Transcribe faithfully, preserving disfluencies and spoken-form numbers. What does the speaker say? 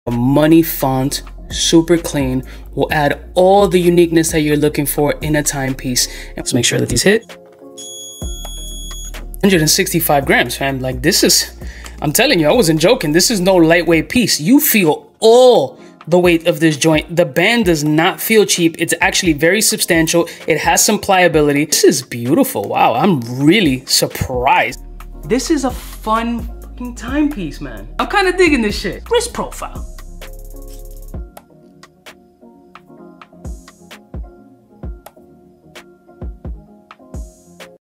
A money font, super clean, will add all the uniqueness that you're looking for in a timepiece. Let's make sure that these hit. one hundred sixty-five grams, fam. Like, this is, I'm telling you, I wasn't joking. This is no lightweight piece. You feel all the weight of this joint. The band does not feel cheap. It's actually very substantial. It has some pliability. This is beautiful. Wow, I'm really surprised. This is a fun fucking timepiece, man. I'm kind of digging this shit. Wrist profile.